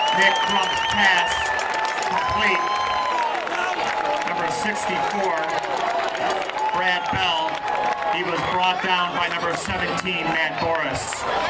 Nick Crump's pass complete. Number 64, Brad Bell. He was brought down by number 17, Matt Boris.